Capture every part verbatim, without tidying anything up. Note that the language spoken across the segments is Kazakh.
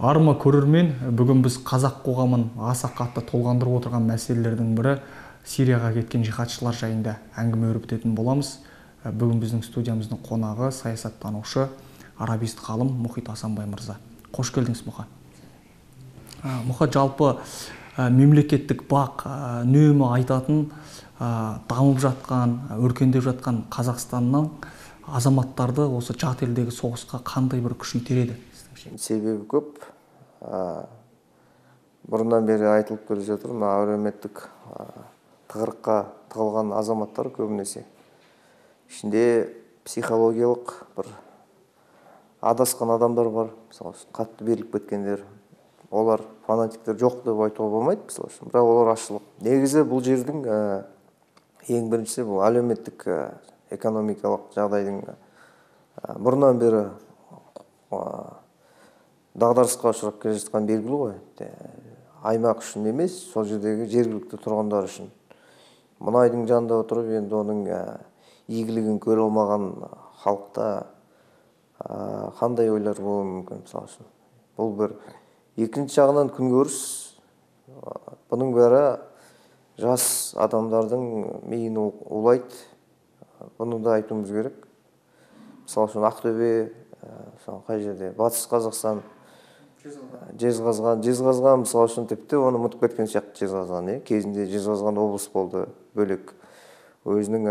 Арма көрермен, бүгін біз қазақ қоғамын аса қатты толғандырып отырған мәселелердің бірі Сирияға кеткен жихадшылар жайында әңгіме өрбітетін боламыз. Бүгін біздің студиямыздың қонағы саясаттанушы, арабист ғалым Мұхит Асанбай мырза. Қош келдіңіз, Мұха. Мұха, жалпы мемлекеттік бақ үнемі айтатын дамып жатқан, өркендеп жатқан Қазақстаннан азаматтарды осы жат елдегі соғысқа қандай бір күш итереді? Себебі көп. Бұрыннан бері айтылып келе жатыр, әлеуметтік тығырыққа тығылған азаматтар көбінесе. Ішінде психологиялық бір адасқан адамдар бар, мысалы үшін қатты беріліп кеткендер. Олар фанатиктер жоқ деп айтуға болмайды, мысалы үшін. Бірақ олар ашылып. Негізі бұл жердің ең біріншісі бұл әлеуметтік экономикалық жағдайдың бұрыннан бері дағдарысқа ұшырап келе жатқан белгілі ғой. Аймақ үшін емес, сол жердегі жергілікті тұрғындар үшін. Мұнайдың жанында отырып, енді оның игілігін көре алмаған халықта қандай ойлар болуы мүмкін, мысалы үшін. Бұл бір екінші жағынан күнкөріс. Бұның бәрі жас адамдардың миын улайды. Бұны да айтуымыз керек. Мысалы үшін Ақтөбе, қай жерде, Батыс Қазақстан, Жезқазған, Жезқазған мысалы үшін тіпті оны ұмытып кеткен сияқты Жезқазған, кезінде Жезқазған облыс болды, бөлек. Өзінің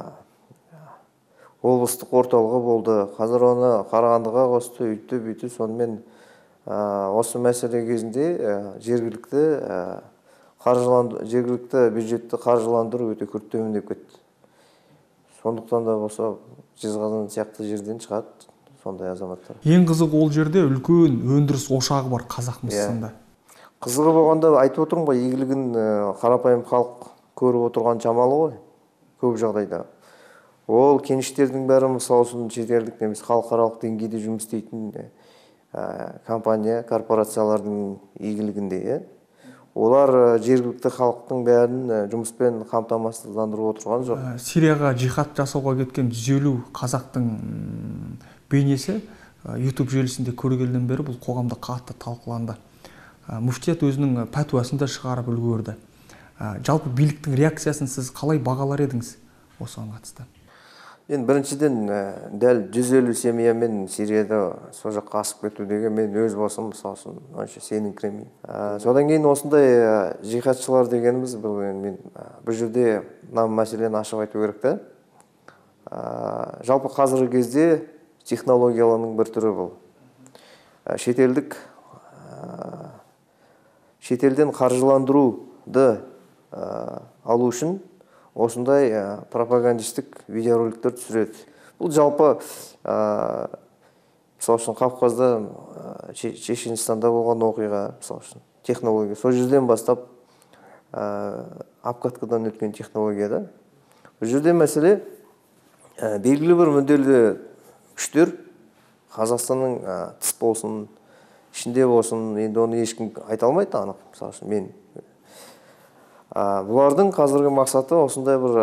облыстық орталығы болды. Қазір оны Қарағандыға қосты, үйтті, бүйті. Сонымен осы мәселе кезінде жергілікті жергілікті бюджетті қаржыландыру өте күрт төмендеп кетті. Сондықтан да болса Жезқазған сияқты жерден шығады сондай азаматтар. Ең қызық, ол жерде үлкен өндіріс ошағы бар қазақ мысында. Қызығы болғанда айтып отырмын ғой, игілігін қарапайым халық көріп отырған шамалы ғой, көп жағдайда. Ол кеніштердің бәрі мысалы үшін шетелдік немесе халықаралық деңгейде жұмыс істейтін компания, корпорациялардың игілігінде. Олар жергілікті халықтың бәрін жұмыспен қамтамасыздандырып отырған жоқ. Сирияға жихад жасауға кеткен жүз елу қазақтың бейнесі YouTube желісінде көргеннен бері бұл қоғамда қатты талқыланды. Мүфтият өзінің пәтуасын да шығарып үлгерді. Жалпы биліктің реакциясын сіз қалай бағалар едіңіз осыған қатысты? Енді біріншіден дәл жүз елу семьямен Сирияда сол жаққа асып кету деген мен өз басым мысалы үшін онша сеніңкіремеймін. Содан кейін осындай жихадшылар дегеніміз мен бұл жерде мына мәселені ашып айту керек та. Жалпы қазіргі кезде технологияларының бір түрі бұл. Шетелдік шетелден қаржыландыруды алу үшін осындай пропагандистік видеороликтер түсіреді. Бұл жалпы мысалы үшін Кавказда, Чеченстанда болған оқиға, мысалы үшін технология. Сол жерден бастап обкаткадан өткен технология да. Бұл жерде мәселе белгілі бір мүдделі күштер Қазақстанның тыс болсын, ішінде болсын, енді оны ешкім айта алмайды анық. Мысалы үшін мен бұлардың қазіргі мақсаты осындай бір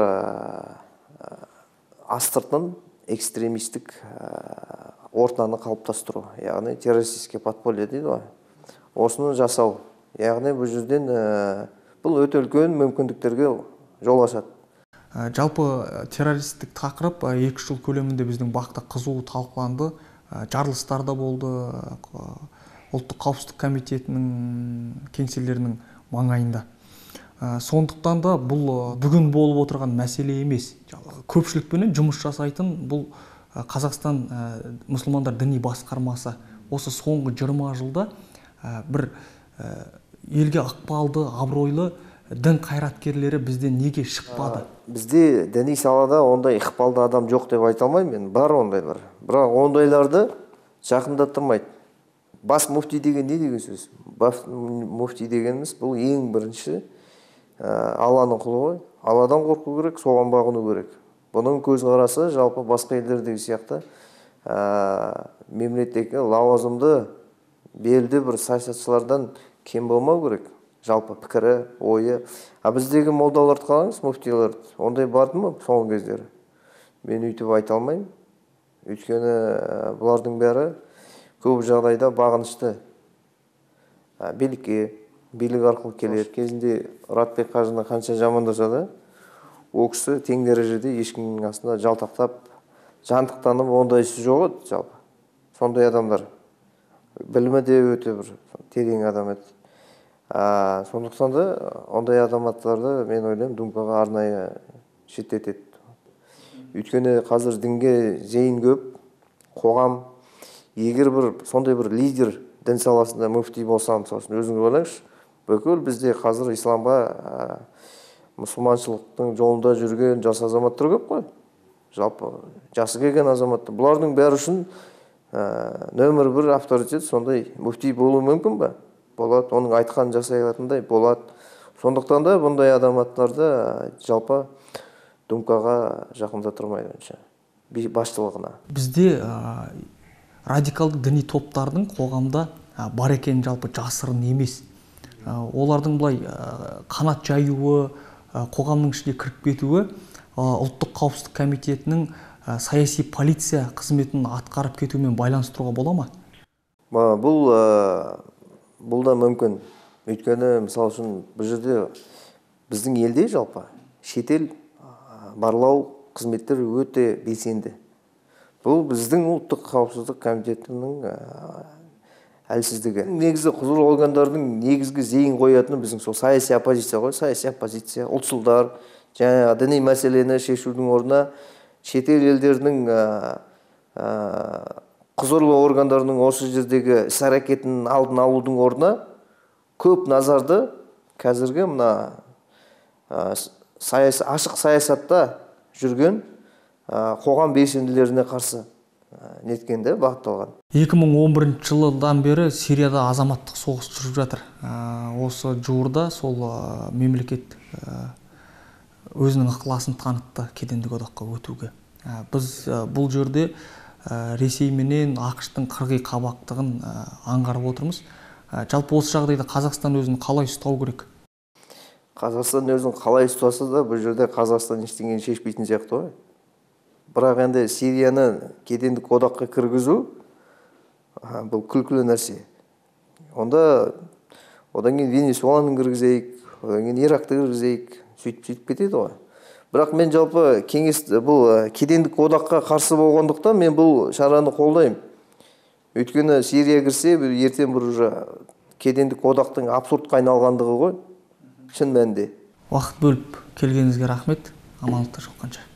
астыртын экстремистік ортаны қалыптастыру, яғни террористическое подполье дейді ғой. Осыны жасау, яғни бұл жерден бұл өте үлкен мүмкіндіктерге жол ашады. Жалпы террористік тақырып екі жыл көлемінде біздің бақта қызу талқыланды, жарылыстар да болды, ұлттық қауіпсіздік комитетінің кеңселерінің маңайында. Сондықтан да бұл бүгін болып отырған мәселе емес. Көпшілікпенен жұмыс жасайтын бұл Қазақстан мұсылмандар діни басқармасы осы соңғы жиырма жылда бір елге ықпалды, абыройлы дін қайраткерлері бізден неге шықпады? Бізде діни салада ондай ықпалды адам жоқ деп айта алмаймын мен. Бар ондайлар. Бірақ ондайларды жақындаттырмайды. Бас муфти деген не деген сөз? Бас муфти дегеніміз бұл ең бірінші Алланың құлы ғой. Алладан қорқу керек, соған бағыну керек. Бұның көзқарасы жалпы басқа елдердегі сияқты мемлекеттегі лауазымды белді бір саясатшылардан кем болмау керек. Жалпы пікірі, ойы. А біздегі молдаларды қараңыз, муфтиларды. Ондай барды ма соңғы кездері? Мен өйтіп айта алмаймын. Өйткені бұлардың бәрі көп жағдайда бағынышты билікке, билік арқылы келеді. Кезінде Мұратбек қажыны қанша жамандаса да, ол кісі тең дәрежеде ешкімнің астында жалтақтап, жантықтанып, ондайсы жоқ еді жалпы. Сондай адамдар. Білімі де өте бір терең адам еді. Сондықтан да ондай азаматтарды мен ойлаймын Думкаға арнайы шеттетеді. Өйткені қазір дінге зейін көп, қоғам, егер бір сондай бір лидер дін саласында мүфти болса, мысалы өзіңіз ойлаңызшы, бүкіл бізде қазір исламға, мұсылманшылықтың жолында жүрген жас азаматтар көп қой. Жалпы жасы келген азаматтар. Бұлардың бәрі үшін нөмір бір авторитет сондай мүфти болуы мүмкін ба? Болады, оның айтқан жасай алатындай болады. Сондықтан да бұндай азаматтарды жалпы Думкаға жақындатырмайды онша, басшылығына. Бізде радикалды діни топтардың қоғамда бар екені жалпы жасырын емес. Олардың бұлай қанат жаюы, қоғамның ішіне кіріп кетуі ұлттық қауіпсіздік комитетінің саяси полиция қызметін атқарып кетуімен байланыстыруға бола ма? Бұл бұл да мүмкін. Өйткені мысалы үшін бұл жерде біздің елде жалпы шетел барлау қызметтер өте белсенді. Бұл біздің ұлттық қауіпсіздік комитетінің әлсіздігі. Негізі құзыр органдардың негізгі зейін қоятыны біздің сол саяси оппозиция ғой, саяси оппозиция, ұлтшылдар, және діни мәселені шешудің орнына шетел елдерінің құзырлы органдарының осы жердегі іс-әрекетінің алдын алудың орнына көп назарды қазіргі мына ашық саясатта жүрген қоғам белсенділеріне қарсы неткенде бағытталған. екі мың он бірінші жылдан бері Сирияда азаматтық соғыс жүріп жатыр. Осы жуырда сол мемлекет өзінің ықыласын танытты кедендік одаққа өтуге. Біз бұл жерде Ресей менен ақш-тың қырғи қабақтығын аңғарып отырмыз. Жалпы осы жағдайда Қазақстан өзін қалай ұстау керек? Қазақстан өзін қалай ұстаса да, бұл жерде Қазақстан ештеңені шешпейтін сияқты ғой. Бірақ енді Сирияны кедендік одаққа кіргізу бұл күлкілі нәрсе. Онда одан кейін Венесуэланы кіргізейік, одан кейін Иракты кіргізейік, сөйтіп кетеді ғой. Бірақ мен жалпы кеңес бұл кедендік одаққа қарсы болғандықтан мен бұл шараны қолдаймын. Өйткені Сирия кірсе, ертең бір уже кедендік одақтың абсурдқа айналғандығы ғой. Шын мәнінде. Уақыт бөліп келгеніңізге рахмет. Амандықта жолыққанша.